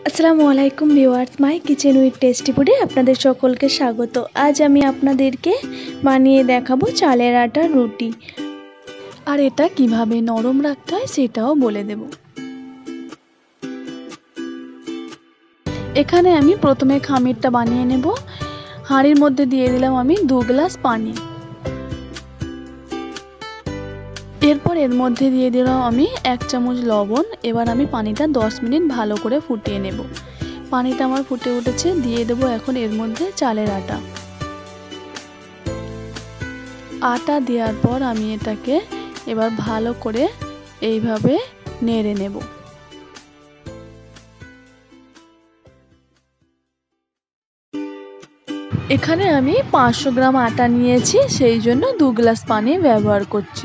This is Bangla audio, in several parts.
আসসালামু আলাইকুম viewers, my kitchen with tasty ফুডে আপনাদের সকলকে স্বাগত। আজ আমি আপনাদেরকে বানিয়ে দেখাবো চালের আটার রুটি, আর এটা কিভাবে নরম রাখতে হয় সেটাও বলে দেব। এখানে আমি প্রথমে খামিরটা বানিয়ে নেব। হাঁড়ির মধ্যে দিয়ে দিলাম আমি 2 গ্লাস পানি। এরপর এর মধ্যে দিয়ে দিলাম আমি 1 চামচ লবণ। এবার আমি পানিটা 10 মিনিট ভালো করে ফুটিয়ে নেব। পানিটা আমার ফুটে উঠেছে, দিয়ে দেব এখন এর মধ্যে চালের আটা। আটা দেওয়ার পর আমি এটাকে এবার ভালো করে এইভাবে নেড়ে নেব। এখানে আমি 500 গ্রাম আটা নিয়েছি, সেই জন্য 2 গ্লাস পানি ব্যবহার করছি।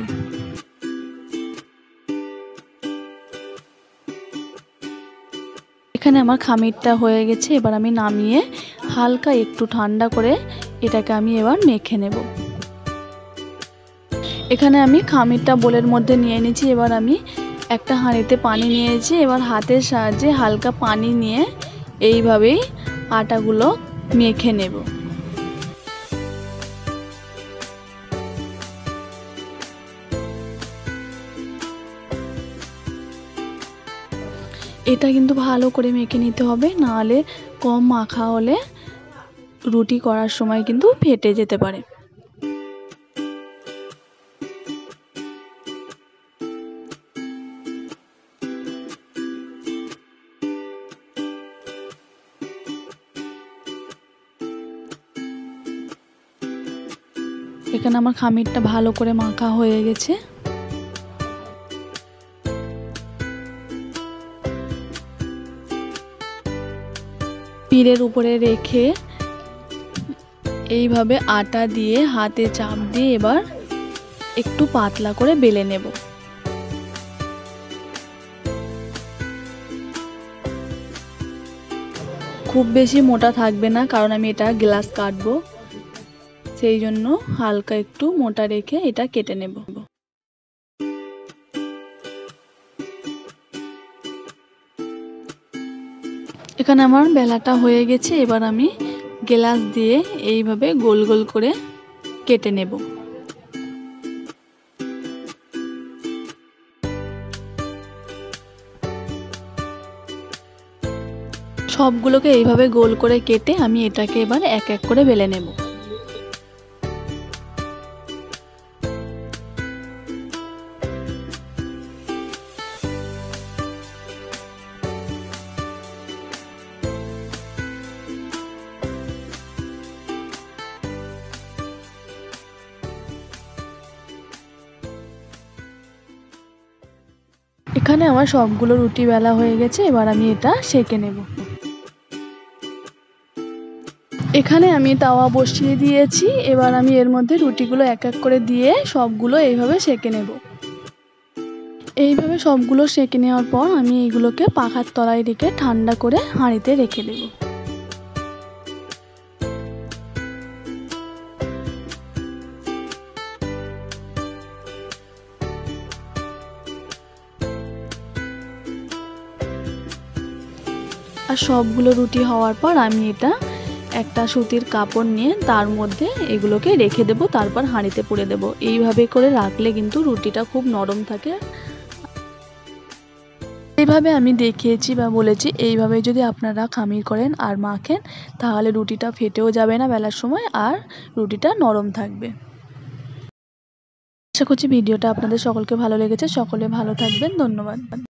এখানে আমার খামিরটা হয়ে গেছে। এবার আমি নামিয়ে হালকা একটু ঠান্ডা করে এটাকে আমি এবার মেখে নেব। এখানে আমি খামিরটা বোলের মধ্যে নিয়ে নিয়েছি। এবার আমি একটা হাঁড়িতে পানি নিয়েছি। এবার হাতের সাহায্যে হালকা পানি নিয়ে এইভাবেই আটাগুলো মেখে নেব। এটা কিন্তু ভালো করে মেখে নিতে হবে, নাহলে কম মাখা হলে রুটি করার সময় কিন্তু ফেটে যেতে পারে। এখানে আমার খামিরটা ভালো করে মাখা হয়ে গেছে। পিঁড়ের উপরে রেখে এইভাবে আটা দিয়ে হাতে চাপ দিয়ে এবার একটু পাতলা করে বেলে নেব। খুব বেশি মোটা থাকবে না, কারণ আমি এটা গ্লাস কাটবো, সেই জন্য হালকা একটু মোটা রেখে এটা কেটে নেব। এখানে আমার বেলাটা হয়ে গেছে। এবার আমি গ্লাস দিয়ে এইভাবে গোল গোল করে কেটে নেব। সবগুলোকে এইভাবে গোল করে কেটে আমি এটাকে এবার এক এক করে বেলে নেব। এখানে আমার সবগুলো রুটি বেলা হয়ে গেছে। এবার আমি এটা সেঁকে নেব। এখানে আমি তাওয়া বসিয়ে দিয়েছি। এবার আমি এর মধ্যে রুটিগুলো এক এক করে দিয়ে সবগুলো এইভাবে সেঁকে নেব। এইভাবে সবগুলো সেঁকে নেওয়ার পর আমি এইগুলোকে পাখার তলায় রেখে ঠান্ডা করে হাঁড়িতে রেখে দেব। আর সবগুলো রুটি হওয়ার পর আমি এটা একটা সুতির কাপড় নিয়ে তার মধ্যে এগুলোকে রেখে দেব, তারপর হাঁড়িতে পুড়ে দেব। এইভাবে করে রাখলে কিন্তু রুটিটা খুব নরম থাকে। এইভাবে আমি দেখিয়েছি বা বলেছি, এইভাবে যদি আপনারা খামির করেন আর মাখেন, তাহলে রুটিটা ফেটেও যাবে না বেলার সময়, আর রুটিটা নরম থাকবে। আশা করছি ভিডিওটা আপনাদের সকলকে ভালো লেগেছে। সকলে ভালো থাকবেন। ধন্যবাদ।